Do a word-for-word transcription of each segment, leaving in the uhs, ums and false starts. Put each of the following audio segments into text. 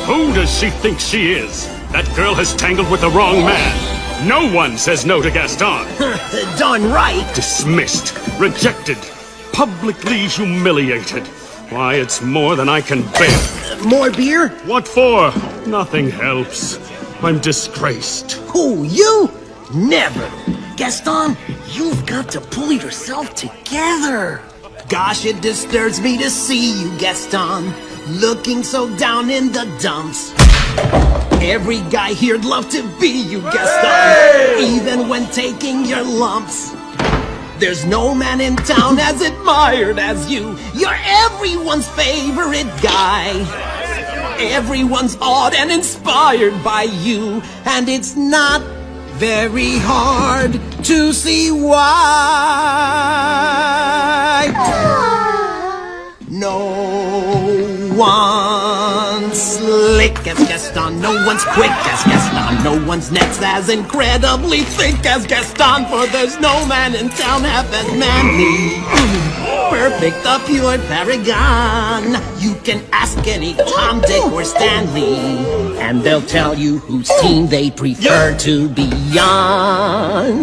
Who does she think she is? That girl has tangled with the wrong man. No one says no to Gaston. Darn right. Dismissed. Rejected. Publicly humiliated. Why, it's more than I can bear. Uh, more beer? What for? Nothing helps. I'm disgraced. Who, you? Never. Gaston, you've got to pull yourself together. Gosh, it disturbs me to see you, Gaston, looking so down in the dumps. Every guy here'd love to be you, Gaston, hey! Even when taking your lumps. There's no man in town as admired as you. You're everyone's favorite guy. Everyone's awed and inspired by you, and it's not very hard to see why. No one's slick as Gaston, no one's quick as Gaston, no one's next as incredibly thick as Gaston, for there's no man in town half as manly. Perfect, the pure paragon. You can ask any Tom, Dick, or Stanley, and they'll tell you whose team they prefer to be on.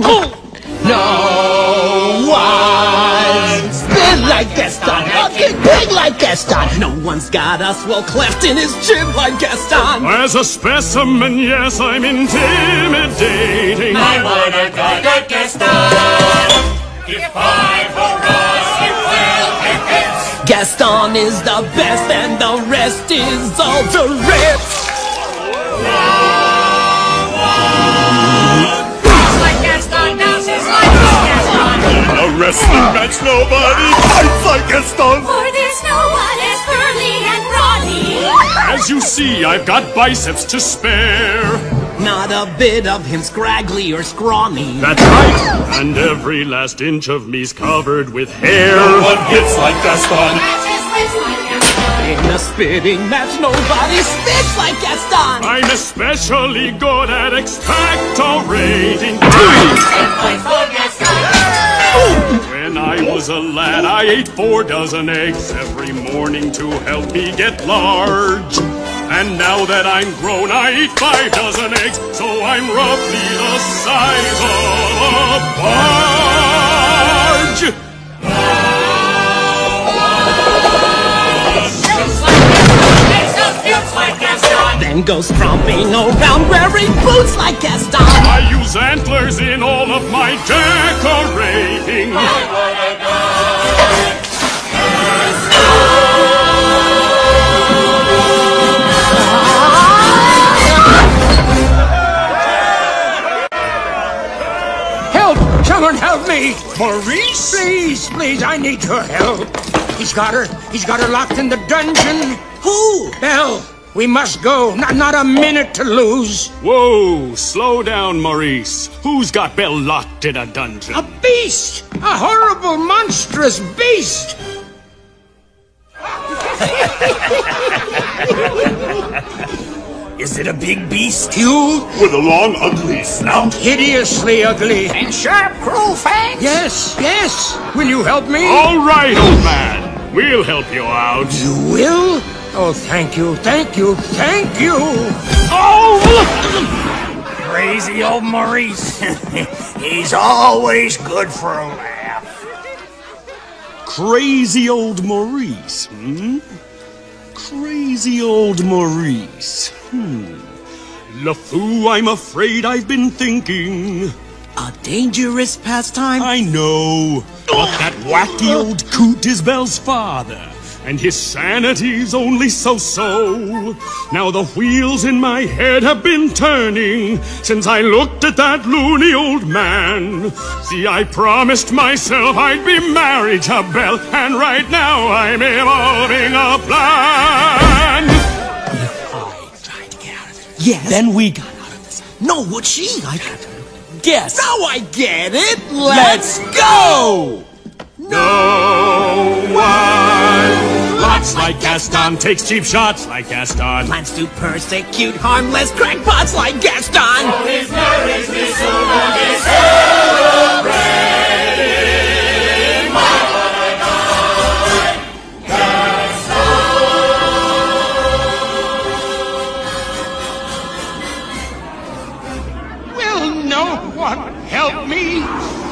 No one's big like Gaston, fucking big like Gaston. No one's got a swell cleft in his jib like Gaston. As a specimen, yes, I'm intimidating. I want a guy like Gaston. Give five for us, you will get hits. Gaston is the best and the rest is all the rest. A wrestling match, nobody fights like Gaston. For there's no one as burly and brawny. As you see, I've got biceps to spare. Not a bit of him scraggly or scrawny. That's right. And every last inch of me's covered with hair. No one hits like Gaston. In a spitting match, nobody spits like Gaston. I'm especially good at expectorating. When I was a lad, I ate four dozen eggs every morning to help me get large. And now that I'm grown, I eat five dozen eggs, so I'm roughly the size of a barge. Then goes tromping around wearing boots like Gaston. I use antlers in all of my decorating. Help! Someone help me! Maurice? Please, please, I need your help. He's got her. He's got her locked in the dungeon. Who? Belle. We must go. Not, not a minute to lose. Whoa, slow down, Maurice. Who's got Belle locked in a dungeon? A beast! A horrible, monstrous beast! Is it a big beast? Huge? With a long, ugly snout? Hideously ugly. And sharp, cruel fangs? Yes, yes. Will you help me? All right, old man. We'll help you out. You will? Oh, thank you, thank you, thank you! Oh! Crazy old Maurice. He's always good for a laugh. Crazy old Maurice, hmm? Crazy old Maurice, hmm. LeFou, I'm afraid I've been thinking. A dangerous pastime? I know, but that wacky old coot is Belle's father. And his sanity's only so-so. Now the wheels in my head have been turning since I looked at that loony old man. See, I promised myself I'd be married to Belle, and right now I'm evolving a plan. If I tried to get out of there, yes. Then we got out of this. No, would she? I guess. Now I get it. Let's, Let's go. No one lots like Gaston, takes cheap shots like Gaston, plans to persecute harmless crackpots like Gaston. Oh, his marriage is so long is celebrating. My what a guy, Gaston. no one help me?